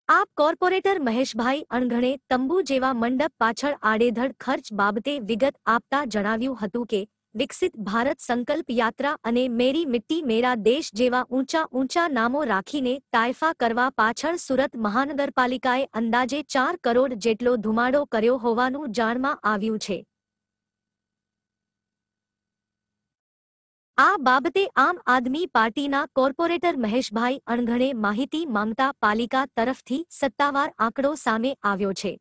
આપ કોર્પોરેટર મહેશભાઈ અણઘણે તંબુ જેવા મંડપ પાછળ આડેધડ ખર્ચ બાબતે વિગત આપતા જણાવ્યું હતું કે વિકસિત ભારત સંકલ્પ યાત્રા અને મેરી મિટ્ટી મેરા દેશ જેવા ઊંચા નામો રાખીને તાયફા કરવા પાછળ સુરત મહાનગરપાલિકાએ અંદાજે 4 કરોડ જેટલો ધુમાડો કર્યો હોવાનું જાણમાં આવ્યું છે। આ બાબતે આમ આદમી પાર્ટીના કોર્પોરેટર મહેશભાઈ અણઘણે માહિતી માંગતા પાલિકા તરફથી સત્તાવાર આંકડો સામે આવ્યો છે।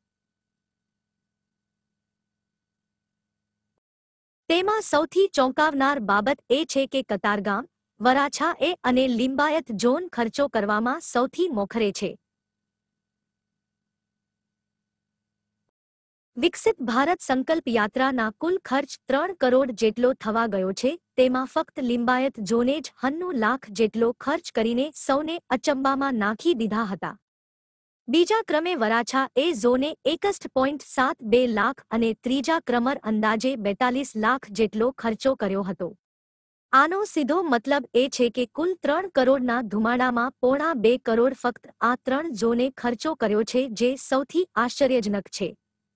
તેમાં સૌથી ચોંકાવનાર બાબત એ છે કે કતારગામ, વરાછા એ અને લિંબાયત ઝોન ખર્ચો કરવામાં સૌથી મોખરે છે। વિકસિત ભારત સંકલ્પ યાત્રાના કુલ ખર્ચ 3 કરોડ જેટલો થવા ગયો છે। તેમાં ફક્ત લિંબાયત ઝોને જ 90 લાખ જેટલો ખર્ચ કરીને સૌને અચંબામાં નાખી દીધા હતા। બીજા ક્રમે વરાછા એ ઝોને 61.72 લાખ અને ત્રીજા ક્રમર અંદાજે 42 લાખ જેટલો ખર્ચો કર્યો હતો। આનો સીધો મતલબ એ છે કે કુલ 3 કરોડના ધુમાડામાં 2.5 કરોડ ફક્ત આ 3 ઝોને ખર્ચો કર્યો છે, જે સૌથી આશ્ચર્યજનક છે।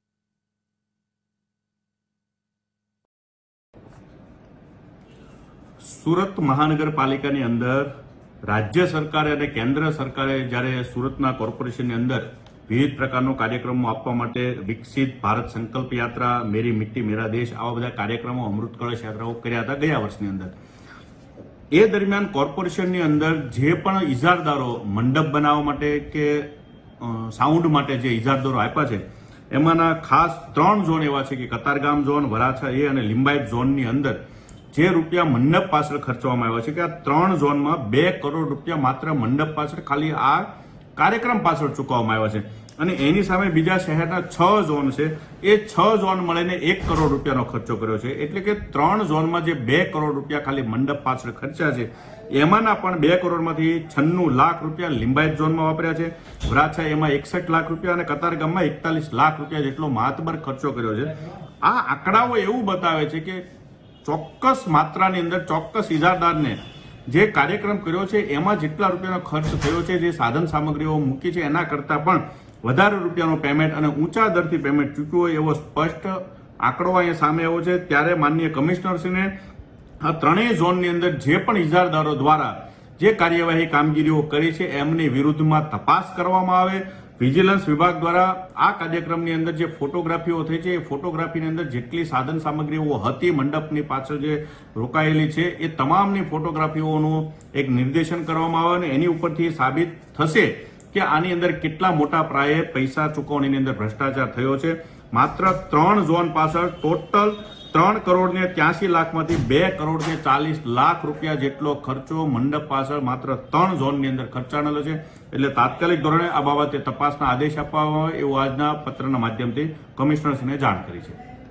સુરત મહાનગરપાલિકાની અંદર રાજ્ય સરકારે અને કેન્દ્ર સરકારે જ્યારે સુરતના કોર્પોરેશનની અંદર વિવિધ પ્રકારનો કાર્યક્રમો આપવા માટે વિકસિત ભારત સંકલ્પ યાત્રા, મેરી મિટ્ટી મેરા દેશ આવા બધા કાર્યક્રમો, અમૃત કળશ યાત્રાઓ કર્યા હતા ગયા વર્ષની અંદર। એ દરમિયાન કોર્પોરેશનની અંદર જે પણ ઇજારદારો મંડપ બનાવવા માટે કે સાઉન્ડ માટે જે ઇજારદારો આપ્યા છે, એમાંના ખાસ 3 ઝોન એવા છે કે કતારગામ ઝોન, વરાછા એ અને લિંબાયત ઝોનની અંદર જે રૂપિયા મંડપ પાછળ ખર્ચવામાં આવ્યા છે કે આ 3 ઝોનમાં 2 કરોડ રૂપિયા માત્ર મંડપ પાછળ ખાલી આ કાર્યક્રમ પાછળ ચૂકવવામાં આવ્યા છે। અને એની સામે બીજા શહેરના 6 ઝોન છે, એ 6 ઝોન મળીને 1 કરોડ રૂપિયાનો ખર્ચો કર્યો છે। એટલે કે 3 ઝોનમાં જે 2 કરોડ રૂપિયા ખાલી મંડપ પાછળ ખર્ચ્યા છે, એમાંના પણ 2 કરોડમાંથી 96 લાખ રૂપિયા લિંબાયત ઝોનમાં વાપર્યા છે, વરાછા એમાં 61 લાખ રૂપિયા અને કતારગામમાં 41 લાખ રૂપિયા જેટલો માતબર ખર્ચો કર્યો છે। આ આંકડાઓ એવું બતાવે છે કે ચોક્કસ માત્રાની અંદર ચોક્કસ ઇજારદારને જે કાર્યક્રમ કર્યો છે એમાં જેટલા રૂપિયાનો ખર્ચ થયો છે, જે સાધન સામગ્રીઓ મૂકી છે એના કરતાં પણ વધારે રૂપિયાનો પેમેન્ટ અને ઊંચા દરથી પેમેન્ટ ચૂક્યું હોય એવો સ્પષ્ટ આંકડો અહીંયા સામે આવ્યો છે। ત્યારે માનનીય કમિશનરશ્રીને આ 3 ઝોનની અંદર જે પણ ઇજારદારો દ્વારા જે કાર્યવાહી કામગીરીઓ કરી છે એમની વિરુદ્ધમાં તપાસ કરવામાં આવે। વિજિલન્સ વિભાગ દ્વારા આ કાર્યક્રમની અંદર જે ફોટોગ્રાફીઓ થઈ છે, એ ફોટોગ્રાફીની અંદર જેટલી સાધન સામગ્રીઓ હતી મંડપની પાછળ જે રોકાયેલી છે, એ તમામની ફોટોગ્રાફીઓનું એક નિર્દેશન કરવામાં આવે અને એની ઉપરથી સાબિત થશે કે આની અંદર કેટલા મોટા પાયે પૈસા ચૂકવણીની અંદર ભ્રષ્ટાચાર થયો છે। માત્ર 3 ઝોન પાછળ ટોટલ 3 કરોડ ને 83 લાખમાંથી 2 કરોડ ને 40 લાખ રૂપિયા જેટલો ખર્ચો મંડપ પાછળ માત્ર 3 ઝોનની અંદર ખર્ચાણેલો છે। એટલે તાત્કાલિક ધોરણે આ બાબતે તપાસના આદેશ આપવામાં આવે એવું આજના પત્રના માધ્યમથી કમિશનરશ્રીને જાણ કરી છે।